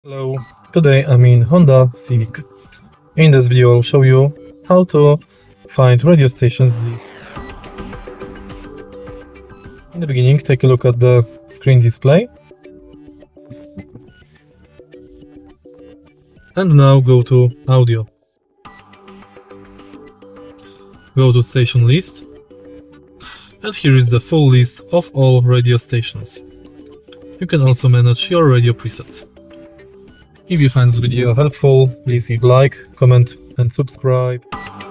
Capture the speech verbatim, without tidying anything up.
Hello, today I'm in Honda Civic. In this video I'll show you how to find radio stations. In the beginning, take a look at the screen display. And now go to audio. Go to station list. And here is the full list of all radio stations. You can also manage your radio presets. If you find this video helpful, please leave a like, comment and subscribe.